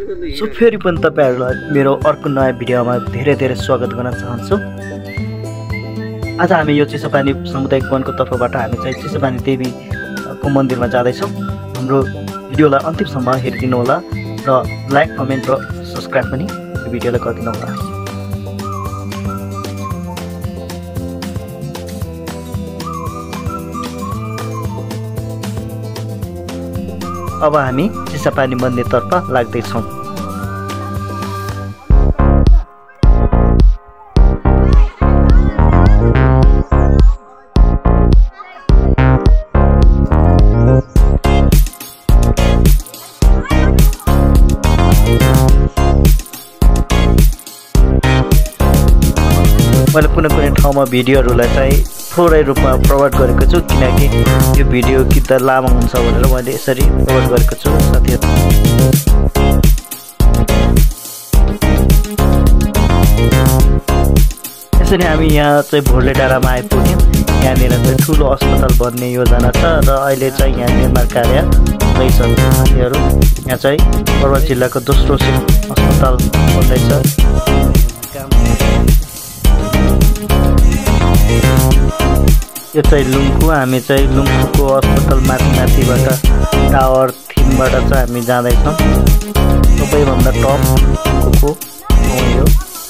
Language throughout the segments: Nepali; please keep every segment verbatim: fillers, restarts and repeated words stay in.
सो फेरि पनि तपाईहरुलाई मेरो अर्को नयाँ भिडियोमा धेरै धेरै स्वागत गर्न चाहन्छु। आज हामी यो चिसोपानी सामुदायिक वनको तर्फबाट हामी चाहिँ चिसोपानी देवीको मन्दिरमा जाँदैछौँ। हाम्रो भिडियोलाई अन्तिमसम्म हेरिदिनु होला र लाइक कमेन्ट र सब्स्क्राइब पनि यो भिडियोलाई गरिदिनु होला। अब हामी चिसापानी मन्दिरतर्फ लाग्दैछौँ। मैले कुनै कुनै ठाउँमा भिडियोहरूलाई चाहिँ थोरै रूपमा प्रमोट गरेको छु, किनकि यो भिडियो कि त लामो हुन्छ भनेर मैले यसरी प्रमोट गरेको छु साथीहरु। यसरी हामी यहाँ चाहिँ भोर्ले डाँडामा आइपुग्यौँ। यहाँनिर चाहिँ ठुलो अस्पताल बन्ने योजना छ र अहिले चाहिँ यहाँ निर्माण कार्य हुँदैछ साथीहरु। यहाँ चाहिँ पर्वत जिल्लाको दोस्रो अस्पताल बन्दैछ। यो चाहिँ लुङखु, हामी चाहिँ लुङखुको अस्पताल माथि माथिबाट टावर थिमबाट चाहिँ हामी जाँदैछौँ। सबैभन्दा टपको ठाउँ यो।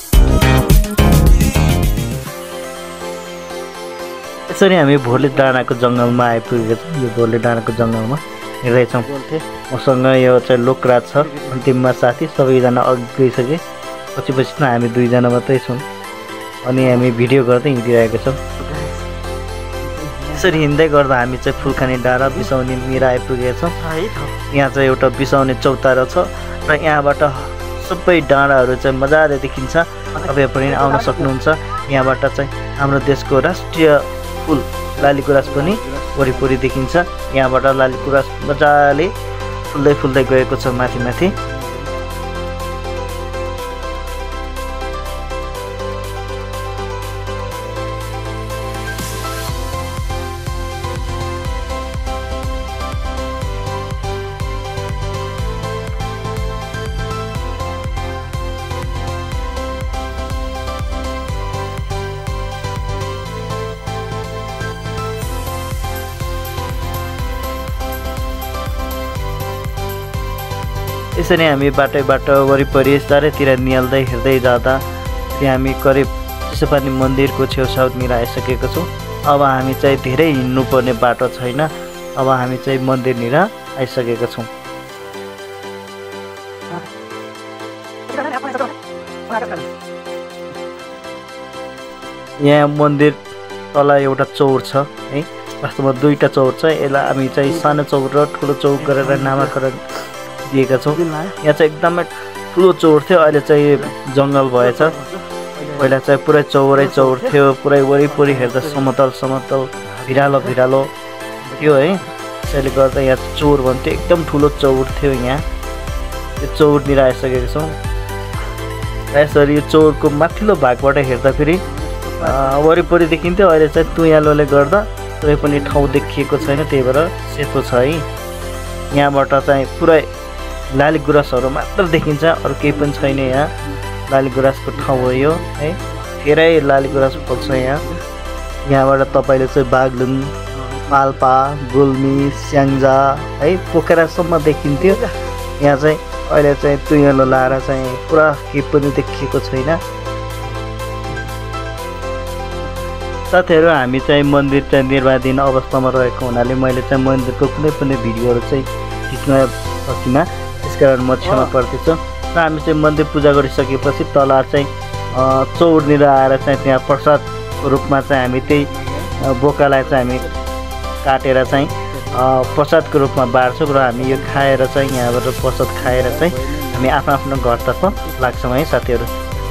यसरी हामी भोर्ले डाँडाको जङ्गलमा आइपुगेको छौँ। यो भोर्ले डाँडाको जङ्गलमा हिँड्दैछौँ। मसँग यो चाहिँ लोकराज छ, अन्तिममा साथी सबैजना अघि गइसके, पछि पछि त हामी दुईजना मात्रै छौँ अनि हामी भिडियो गर्दै हिँडिरहेको छौँ। यसरी हिँड्दै गर्दा हामी चाहिँ फुलखानी डाँडा बिसाउने मिरा आइपुगेका छौँ। यहाँ चाहिँ एउटा बिसाउने चौतारा छ र यहाँबाट सबै डाँडाहरू चाहिँ मजाले देखिन्छ। तपाईँ पनि आउन सक्नुहुन्छ। यहाँबाट चाहिँ हाम्रो देशको राष्ट्रिय फुल लालीगुराँस पनि वरिपरि देखिन्छ। यहाँबाट लालीगुराँस मजाले फुल्दै फुल्दै गएको छ माथि माथि। यसरी हामी बाटै बाटो वरिपरि चारैतिर निहाल्दै हिँड्दै जाँदा त्यहाँ हामी करिब चिसोपानी मन्दिरको छेउछाउतिर आइसकेको छौँ। अब हामी चाहिँ धेरै हिँड्नुपर्ने बाटो छैन। अब हामी चाहिँ मन्दिरतिर आइसकेका छौँ। यहाँ मन्दिर तल एउटा चौर छ है। वास्तवमा दुईवटा चौर छ। यसलाई हामी चाहिँ सानो चौर र ठुलो चौर गरेर नामाकरण दिएका छौँ। यहाँ चाहिँ एकदमै ठुलो चौर थियो, अहिले चाहिँ जङ्गल भएछ। पहिला चाहिँ पुरै चौरै चौर थियो, पुरै वरिपरि हेर्दा समतल समतल भिरालो भिरालो थियो है। त्यसैले गर्दा यहाँ चौर भन्थ्यो, एकदम ठुलो चौर थियो। यहाँ यो चौरतिर आइसकेको छौँ। यसरी यो चौरको माथिल्लो भागबाट हेर्दाखेरि वरिपरि देखिन्थ्यो। अहिले चाहिँ तुयालोले गर्दा कुनै पनि ठाउँ देखिएको छैन, त्यही भएर सेतो छ है। यहाँबाट चाहिँ पुरै लालीगुराँसहरू मात्र देखिन्छ, अरू केही पनि छैन। यहाँ लालीगुराँसको ठाउँ हो यो है। धेरै लालीगुराँस फल्छ यहाँ। यहाँबाट तपाईँले चाहिँ बागलुङ, पाल्पा, गुल्मी, स्याङ्जा है पोखरासम्म देखिन्थ्यो। यहाँ चाहिँ अहिले चाहिँ तुयालो लाएर चाहिँ पुरा केही पनि देखिएको छैन। साथीहरू, हामी चाहिँ मन्दिर चाहिँ निर्माणाधीन अवस्थामा रहेको हुनाले मैले चाहिँ मन्दिरको कुनै पनि भिडियोहरू चाहिँ खिच्न सकिनँ, त्यसकारण म क्षमा प्रार्थी। र हामी चाहिँ मन्दिर पूजा गरिसकेपछि तल चाहिँ चौरनिर आएर चाहिँ त्यहाँ प्रसादको रूपमा चाहिँ हामी त्यही बोकालाई चाहिँ हामी काटेर चाहिँ प्रसादको रूपमा बाँड्छौँ र हामी यो खाएर चाहिँ यहाँबाट प्रसाद खाएर चाहिँ हामी आफ्नो आफ्नो घरतर्फ लाग्छौँ है साथीहरू।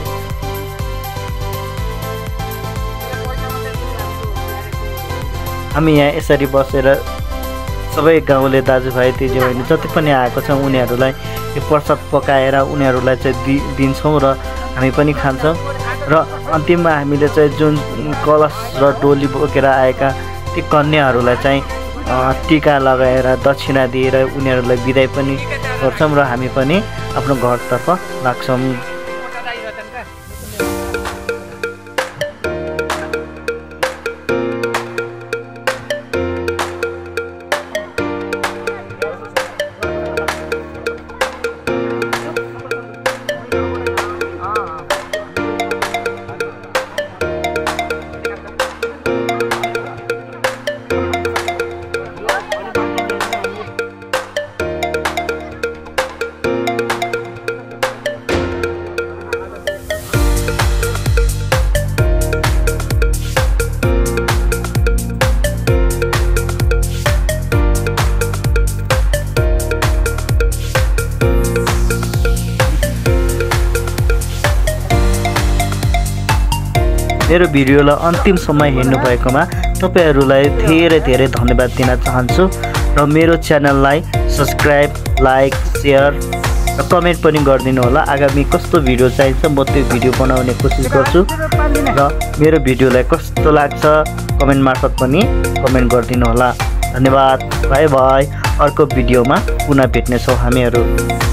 हामी यहाँ यसरी बसेर सबै गाउँले दाजुभाइ दिदीबहिनी जति पनि आएको छ उनीहरूलाई यो प्रसाद पकाएर उनीहरूलाई चाहिँ दि दिन्छौँ र हामी पनि खान्छौँ। र अन्तिममा हामीले चाहिँ जुन कलश र डोली बोकेर आएका ती कन्याहरूलाई चाहिँ टीका लगाएर दक्षिणा दिएर उनीहरूलाई बिदाई पनि गर्छौँ र हामी पनि आफ्नो घरतर्फ लाग्छौँ। मेरो भिडियोलाई अन्तिमसम्म हेर्नु भएकोमा तपाईहरुलाई धेरै धेरै धन्यवाद दिन चाहन्छु र मेरो च्यानललाई सब्स्क्राइब, लाइक, शेयर र कमेन्ट पनि गरिदिनु होला। आगामी कस्तो भिडियो चाहिन्छ म त्यो भिडियो बनाउने कोसिस गर्छु र मेरो भिडियोलाई कस्तो लाग्छ कमेन्ट मार्फत पनि कमेन्ट गरिदिनु होला। धन्यवाद, बाइ बाइ। अर्को भिडियोमा पुनः भेट्ने छौं हामीहरु।